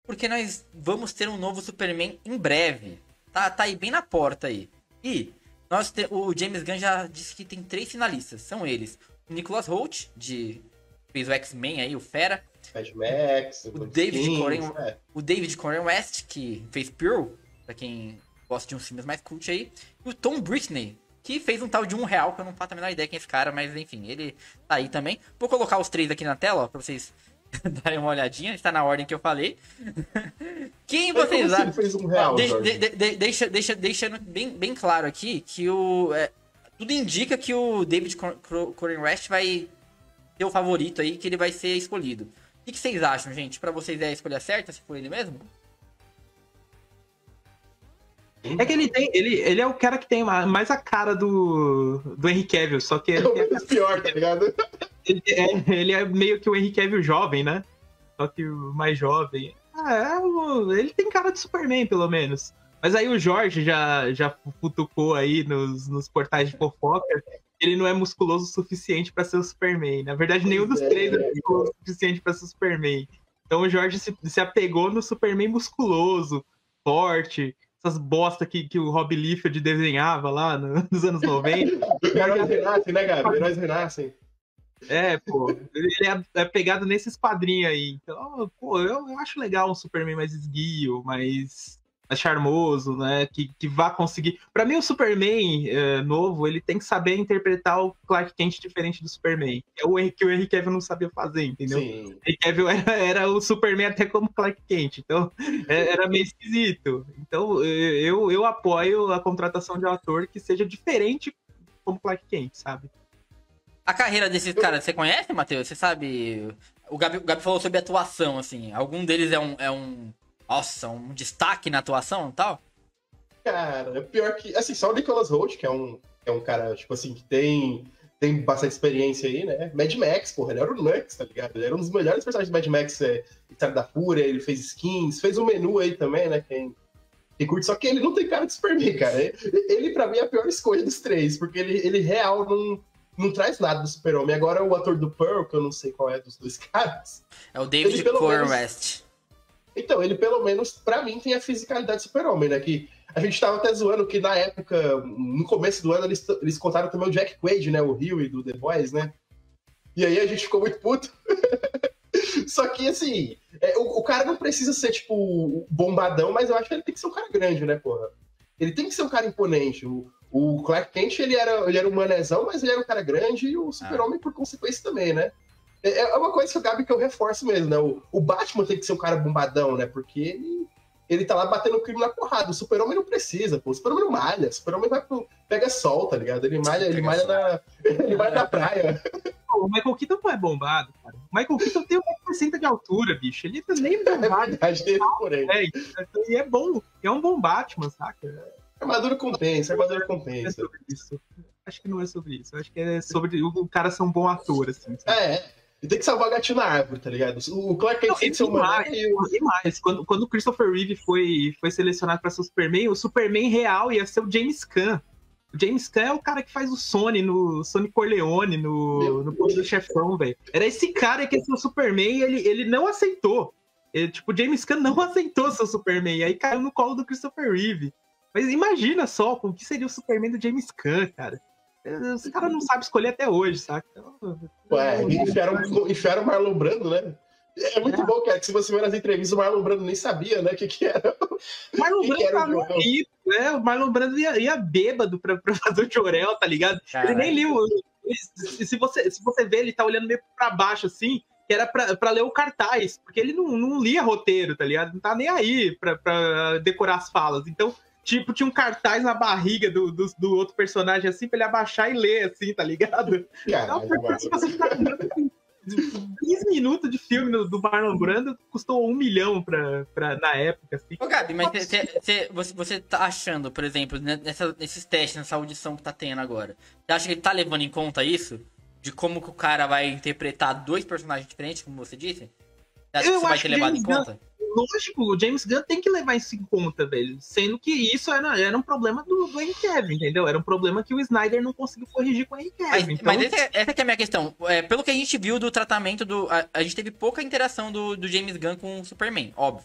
porque nós vamos ter um novo Superman em breve. Tá aí bem na porta aí. E o James Gunn já disse que tem 3 finalistas. São eles: o Nicholas Hoult, fez o X-Men aí, o Fera. Mad Max, o David Corey West, que fez Pearl, pra quem gosta de uns filmes mais cult aí. E o Tom Britney, que fez um tal de R$1, que eu não faço a menor ideia quem é esse cara, mas enfim, ele tá aí também. Vou colocar os 3 aqui na tela, ó, pra vocês darem uma olhadinha. Está na ordem que eu falei. Quem vocês acham? Fez R$1, deixando bem claro aqui que tudo indica que o David Corey West vai ser o favorito aí, que ele vai ser escolhido. O que vocês acham, gente? Pra vocês é a escolha certa, se for ele mesmo? É que ele é o cara que tem mais a cara do Henry Cavill, só que... É o menos pior, tá ligado? Ele é meio que o Henry Cavill jovem, né? Só que o mais jovem... ele tem cara de Superman, pelo menos. Mas aí o Jorge já futucou aí nos portais de fofoca. Ele não é musculoso o suficiente pra ser o Superman. Na verdade, nenhum dos 3 é musculoso o suficiente pra ser o Superman. Então o Jorge se apegou no Superman musculoso, forte, essas bosta que o Rob Liefeld desenhava lá nos anos 90. Heróis renascem, né, Gabi? Heróis renascem. Pô, ele é pegado nesses quadrinhos aí. Então, pô, eu acho legal um Superman mais esguio, mais charmoso, né? Que vá conseguir. Pra mim, o Superman novo, ele tem que saber interpretar o Clark Kent diferente do Superman. É o que o Henry Cavill não sabia fazer, entendeu? Sim. O Henry Cavill era o Superman até como Clark Kent, então era meio esquisito. Então eu apoio a contratação de um ator que seja diferente como Clark Kent, sabe? A carreira desses caras, você conhece, Matheus? Você sabe... O Gabi falou sobre atuação, assim. Algum deles é um destaque na atuação e tal? Cara, pior que... Assim, só o Nicholas Hoult, que é um cara, tipo assim, que tem bastante experiência aí, né? Mad Max, porra, ele era o Lux, tá ligado? Ele era um dos melhores personagens do Mad Max, História da Fúria, ele fez skins, fez um menu aí também, né? Quem curte, só que ele não tem cara de Superman, cara. Ele pra mim, é a pior escolha dos 3, porque ele real não traz nada do Super-Homem. Agora o ator do Pearl, que eu não sei qual é dos 2 caras... É o David Corey West. Então, ele pelo menos, pra mim, tem a fisicalidade do Super-Homem, né? Que a gente tava até zoando que na época, no começo do ano, eles contaram também o Jack Quaid, né? O Huey do The Boys, né? E aí a gente ficou muito puto. Só que, assim, o cara não precisa ser, tipo, bombadão, mas eu acho que ele tem que ser um cara grande, né, porra? Ele tem que ser um cara imponente. O Clark Kent, ele era um manezão, mas ele era um cara grande, e o Super-Homem, por consequência, também, né? É uma coisa que o Gabi que eu reforço mesmo, né? O Batman tem que ser um cara bombadão, né? Porque ele tá lá batendo o crime na porrada. O Super-Homem não precisa, pô. O Super-Homem não malha. O Super-Homem pega sol, tá ligado? Ele malha na praia. O Michael Keaton não é bombado, cara. O Michael Keaton tem 1,60 de altura, bicho. Ele nem é bombado. É verdade, por aí. E é bom. É um bom Batman, saca? Armadura compensa. Não é sobre isso. Acho que não é sobre isso. Acho que é sobre o cara ser um bom ator, assim. Sabe? E tem que salvar o gatinho na árvore, tá ligado? O Clark Kent tem que ser humano. E mais, quando o Christopher Reeve foi selecionado pra ser o Superman real ia ser o James Caan. O James Caan é o cara que faz o Sonny Corleone no Poder do Chefão, velho. Era esse cara que ia ser o Superman e ele não aceitou. O James Caan não aceitou ser o Superman. E aí caiu no colo do Christopher Reeve. Mas imagina só o que seria o Superman do James Caan, cara. Os caras não sabem escolher até hoje, saca? Enfiaram o Marlon Brando, né? É muito bom, cara, que se você ver nas entrevistas, o Marlon Brando nem sabia, né, o que era. O Marlon Brando tava rico, né? O Marlon Brando ia bêbado pra fazer o Jorel, tá ligado? Caralho. Ele nem liu. Se você ver, ele tá olhando meio pra baixo, assim, que era pra ler o cartaz, porque ele não lia roteiro, tá ligado? Não tá nem aí pra decorar as falas. Então, tipo, tinha um cartaz na barriga do outro personagem, assim, pra ele abaixar e ler, assim, tá ligado? Caralho, então, se você ficar com 15 minutos de filme do Marlon Brando, custou 1 milhão na época, assim. Ô, Gabi, mas você tá achando, por exemplo, nesses testes, nessa audição que tá tendo agora, você acha que ele tá levando em conta isso? De como que o cara vai interpretar 2 personagens diferentes, como você disse? Você acha que isso vai ser levado em conta? Lógico, o James Gunn tem que levar isso em conta, velho. Sendo que isso era um problema do Henry Cavill, entendeu? Era um problema que o Snyder não conseguiu corrigir com o Henry Cavill. Mas essa que é a minha questão. Pelo que a gente viu do tratamento a gente teve pouca interação do James Gunn com o Superman, óbvio.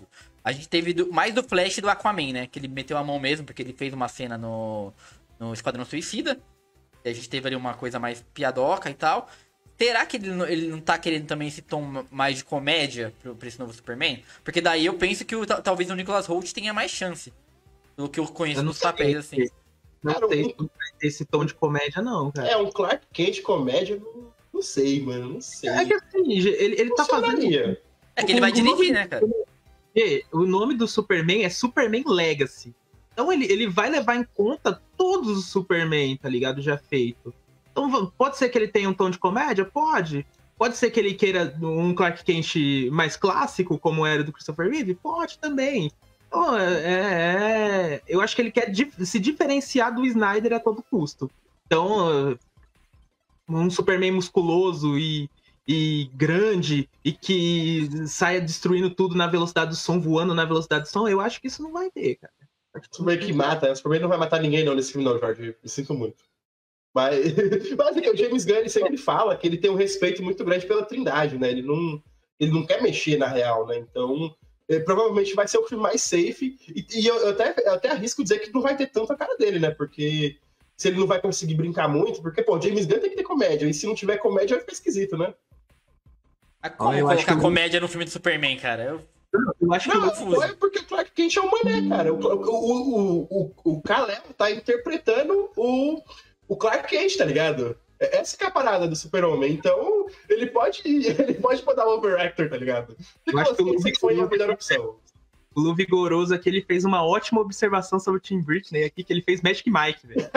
A gente teve mais do Flash e do Aquaman, né? Que ele meteu a mão mesmo, porque ele fez uma cena no Esquadrão Suicida. E a gente teve ali uma coisa mais piadoca e tal. Será que ele não tá querendo também esse tom mais de comédia pra esse novo Superman? Porque daí eu penso que talvez o Nicholas Hoult tenha mais chance. Do que eu conheço nos papéis, assim. Não sei se vai ter esse tom de comédia, não, cara. É, um Clark Kent comédia, não sei, mano, não sei. É que assim, ele tá fazendo... É que ele vai dirigir, né, cara? O nome do Superman é Superman Legacy. Então ele vai levar em conta todos os Superman, tá ligado? Já feito. Então pode ser que ele tenha um tom de comédia? Pode. Pode ser que ele queira um Clark Kent mais clássico, como era do Christopher Reeve? Pode também. Então, eu acho que ele quer se diferenciar do Snyder a todo custo. Então, um Superman musculoso e grande e que saia destruindo tudo na velocidade do som, voando na velocidade do som, eu acho que isso não vai ter, cara. O Superman que mata, o Superman não vai matar ninguém não nesse filme não, Jorge, eu sinto muito. Mas assim, o James Gunn sempre fala que ele tem um respeito muito grande pela Trindade, né? Ele não quer mexer na real, né? Então, provavelmente vai ser o filme mais safe. E eu até arrisco dizer que não vai ter tanto a cara dele, né? Porque se ele não vai conseguir brincar muito, porque, pô, James Gunn tem que ter comédia. E se não tiver comédia, vai ficar esquisito, né? Como colocar comédia no filme do Superman, cara? Eu acho que não é porque o Clark Kent é um mané, cara. O Kal-El tá interpretando o Clark Kent, tá ligado? Essa que é a parada do Super-Homem. Então, ele pode botar o overactor, tá ligado? Eu acho que foi a melhor opção. O Lu Vigoroso aqui, ele fez uma ótima observação sobre o Tim Britney aqui, que ele fez Magic Mike, velho.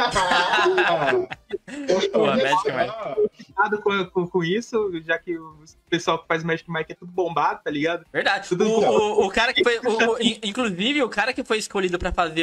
Magic Mike. Cuidado com isso, já que o pessoal que faz Magic Mike é tudo bombado, tá ligado? Verdade. O cara que foi... inclusive, o cara que foi escolhido pra fazer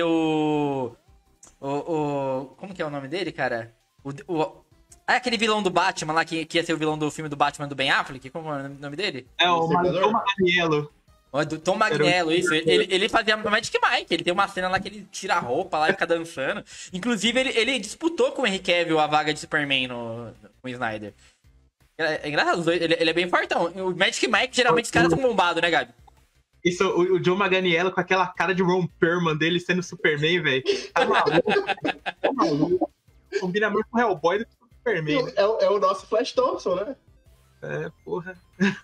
como que é o nome dele, cara? Aquele vilão do Batman lá, que ia ser o vilão do filme do Batman do Ben Affleck. Como é o nome dele? É o Tom Magniello. Do Tom Magniello, isso. Ele fazia Magic Mike. Ele tem uma cena lá que ele tira a roupa lá e fica dançando. Inclusive, ele disputou com o Henry Cavill a vaga de Superman com o Snyder. É engraçado, ele é bem fortão. O Magic Mike, geralmente, os caras são bombados, né, Gabi? Isso, o John Manganiello com aquela cara de Ron Perlman dele sendo Superman, velho. Tá maluco. Combina mais com o Hellboy do que com o Superman. É o nosso Flash Thompson, né? Porra.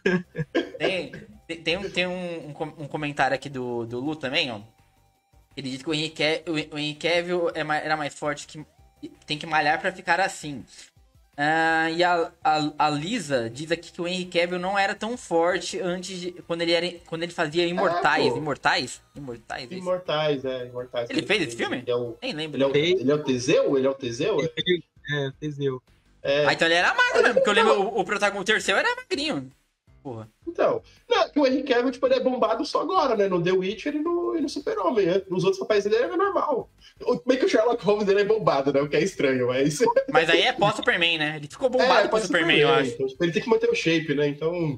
Tem um comentário aqui do Lu também, ó. Ele diz que o Henry Cavill era mais forte, que tem que malhar pra ficar assim. E a Lisa diz aqui que o Henry Cavill não era tão forte antes quando ele fazia Imortais. Imortais? Imortais. Ele fez esse filme? Nem lembro. Ele é o Teseu? Teseu. Então ele era magro, né? Porque eu lembro o protagonista, o terceiro era magrinho. Porra. Então, o Henry Cavill, tipo, ele é bombado só agora, né? No The Witcher e no Super-Homem, né? Nos outros papéis dele era normal. Meio que o Sherlock Holmes dele é bombado, né? O que é estranho, mas... Mas aí é pós-Superman, né? Ele ficou bombado com o Superman, eu acho. Então, tipo, ele tem que manter o shape, né? Então,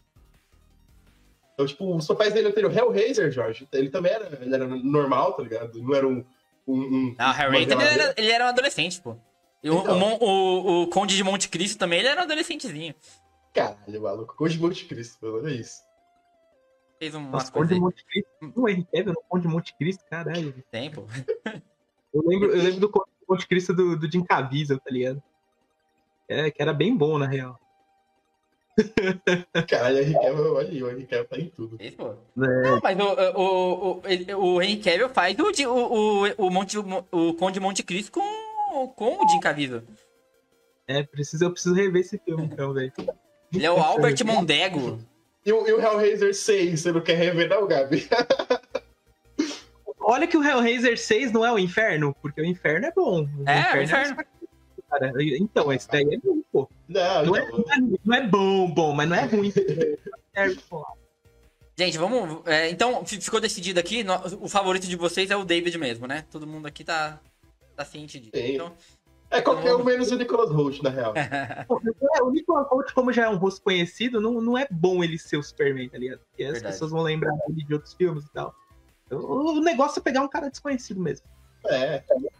tipo, os papéis dele anterior, Hellraiser, Jorge, ele também era normal, tá ligado? Não era Não, Hellraiser, ele era um adolescente, pô. E então. o Conde de Monte Cristo também, ele era um adolescentezinho. Caralho, maluco. Conde de Monte Cristo, olha isso. Fez umas coisas. Conde de Monte Cristo. O Henry Cavill no Conde de Monte Cristo, caralho. Tem, pô. Eu lembro do Conde de Monte Cristo do Jim Caviezel, tá ligado? Que era bem bom, na real. Caralho, o Henry Cavill, olha aí, o Henry Cavill tá em tudo. Isso, pô. Não, mas o Henry Cavill faz o Conde de Monte Cristo com o Jim Caviezel. Eu preciso rever esse filme, então, velho. Ele é o Albert Mondego. E o Hellraiser 6, você não quer rever não, Gabi? Olha que o Hellraiser 6 não é o Inferno, porque o Inferno é bom. O Inferno. Cara. Então, esse daí é bom, pô. Não é bom, mas não é ruim. Gente, vamos... então, ficou decidido aqui, o favorito de vocês é o David mesmo, né? Todo mundo aqui tá ciente disso. Então... qualquer um menos o Nicholas Hoult, na real. O Nicholas Hoult, como já é um rosto conhecido, não é bom ele ser o Superman, tá ligado? Porque as pessoas vão lembrar ele de outros filmes e tal. Então, o negócio é pegar um cara desconhecido mesmo.